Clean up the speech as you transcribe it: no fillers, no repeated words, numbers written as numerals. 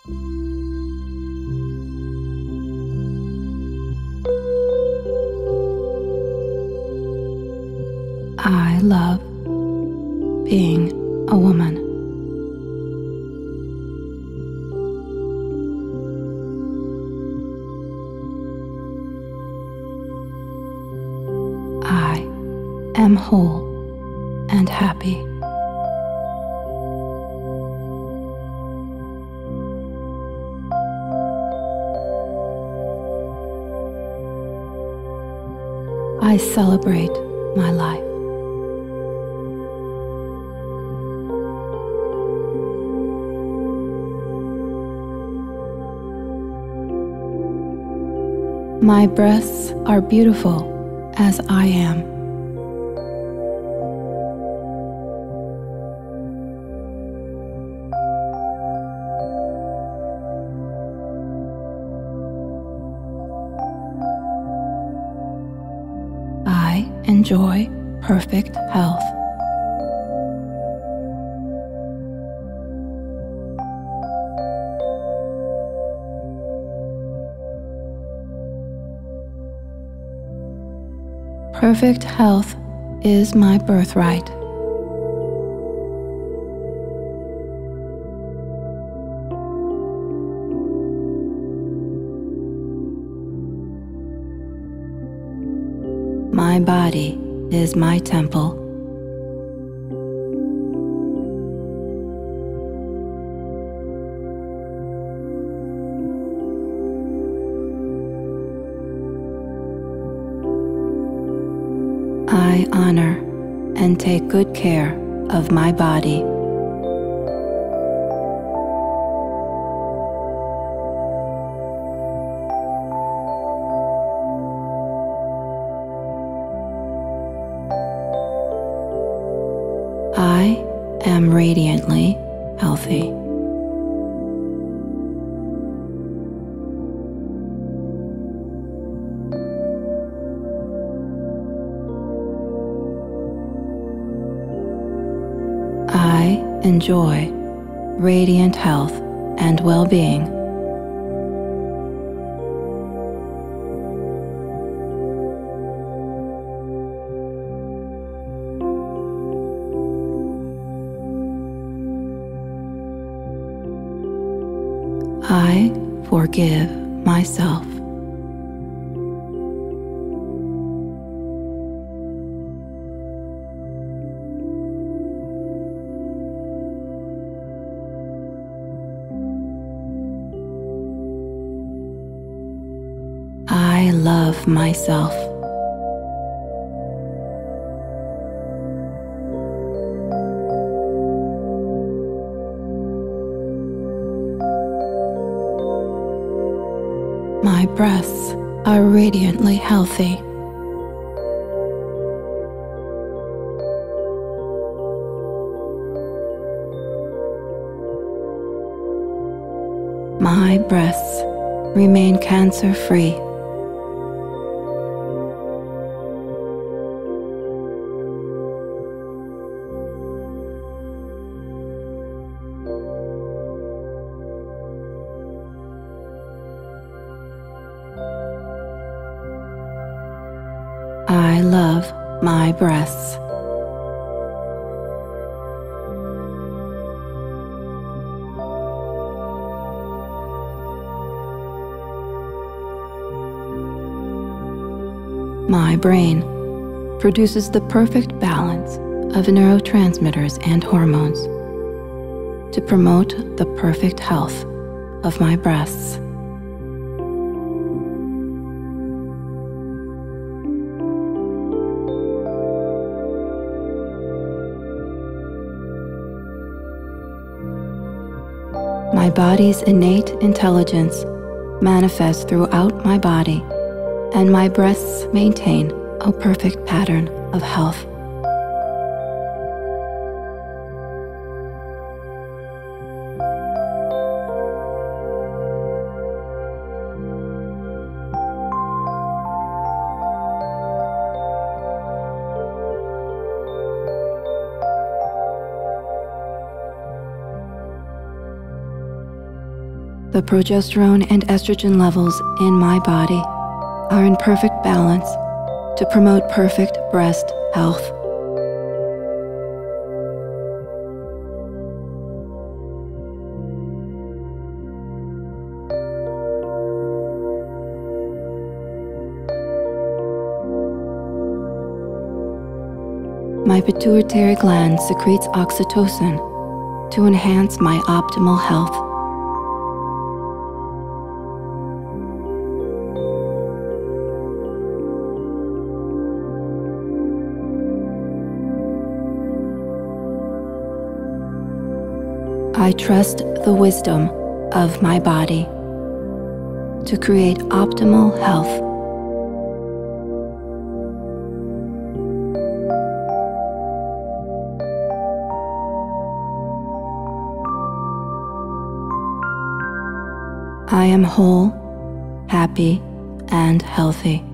I love being a woman. I am whole and happy. I celebrate my life. My breasts are beautiful as I am. I enjoy perfect health. Perfect health is my birthright. My body is my temple. I honor and take good care of my body. I am radiantly healthy. I enjoy radiant health and well-being. I forgive myself. I love myself. My breasts are radiantly healthy. My breasts remain cancer-free. I love my breasts. My brain produces the perfect balance of neurotransmitters and hormones to promote the perfect health of my breasts. My body's innate intelligence manifests throughout my body, and my breasts maintain a perfect pattern of health. The progesterone and estrogen levels in my body are in perfect balance to promote perfect breast health. My pituitary gland secretes oxytocin to enhance my optimal health. I trust the wisdom of my body to create optimal health. I am whole, happy, and healthy.